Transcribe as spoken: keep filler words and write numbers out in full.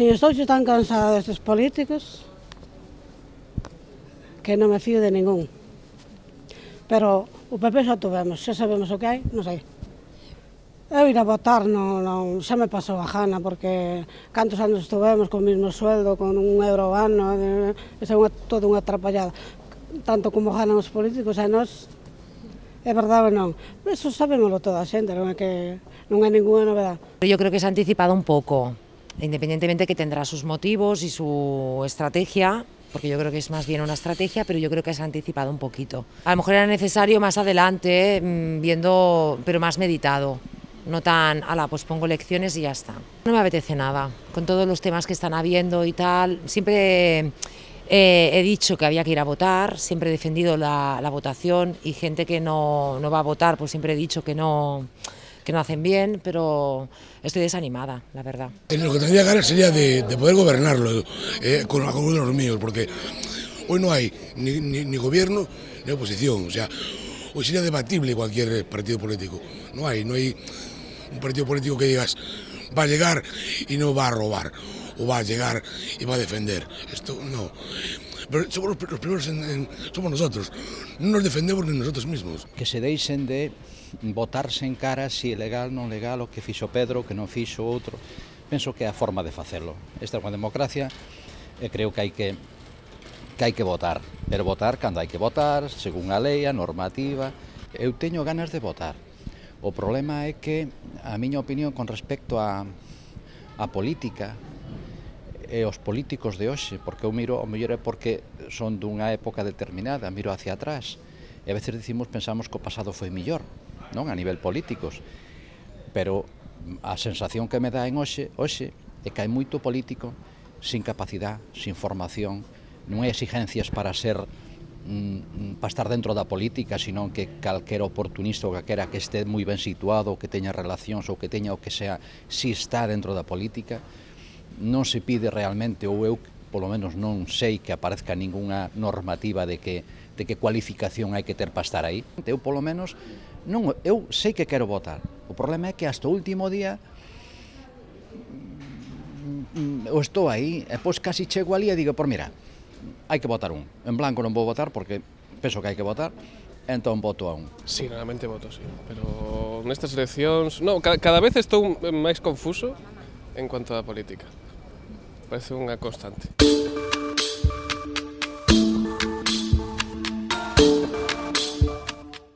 Si estou tan cansada destes políticos que non me fío de ningún. Pero o P P xa tuvemos, xa sabemos o que hai, non sei. Eu ir a votar non, non, xa me pasou a gana, porque cantos anos estuvemos con o mesmo sueldo, con un euro ao ano, é unha, toda unha atrapallada. Tanto como ganan os políticos, e nós, é verdade ou non? Eso sabémoslo toda a xente, non é que non é ninguna novedade. Yo creo que se ha anticipado un poco, independientemente que tendrá sus motivos y su estrategia, porque yo creo que es más bien una estrategia, pero yo creo que se ha anticipado un poquito. A lo mejor era necesario más adelante, viendo, pero más meditado, no tan, ala, pues pongo elecciones y ya está. No me apetece nada, con todos los temas que están habiendo y tal, siempre eh, he dicho que había que ir a votar, siempre he defendido la, la votación, y gente que no, no va a votar, pues siempre he dicho que no... que no hacen bien, pero estoy desanimada, la verdad. Lo que tendría ganas sería de, de poder gobernarlo eh, con algunos de los míos, porque hoy no hay ni, ni, ni gobierno ni oposición, o sea, hoy sería debatible cualquier partido político. No hay, no hay un partido político que digas va a llegar y no va a robar, o va a llegar y va a defender. Esto no. Pero somos los primeros, en, en, somos nosotros, no nos defendemos ni nosotros mismos. Que se deixen de botarse en cara si é legal, non legal, o que fixo Pedro, o que non fixo outro. Penso que é a forma de facelo. Esta é unha democracia e creo que hai que, que hai que votar, pero votar cando hai que votar, según a lei, a normativa. Eu teño ganas de votar. O problema é que a miña opinión con respecto a, a política e os políticos de hoxe, porque eu miro, o mellor é porque son dunha época determinada, miro hacia atrás, e a veces decimos, pensamos que o pasado foi mellor, non a nivel políticos, pero a sensación que me dá en hoxe, hoxe é que hai moito político sin capacidade, sin formación, non hai exigencias para ser mm, para estar dentro da política, sino que calquera oportunista ou calquera que este moi ben situado, ou que teña relacións, ou que teña o que sea, si está dentro da política, non se pide realmente, ou eu polo menos non sei que aparezca ningunha normativa de que, de que cualificación hai que ter para estar aí. Eu polo menos, non, eu sei que quero votar, o problema é que hasta o último día eu estou aí, e pois casi chego ali e digo, por mira, hai que votar un, en blanco non vou votar porque penso que hai que votar, entón voto a un. Sí, realmente voto, sí, pero nestas eleccións, no, cada, cada vez estou máis confuso en cuanto á política. Parece unha constante.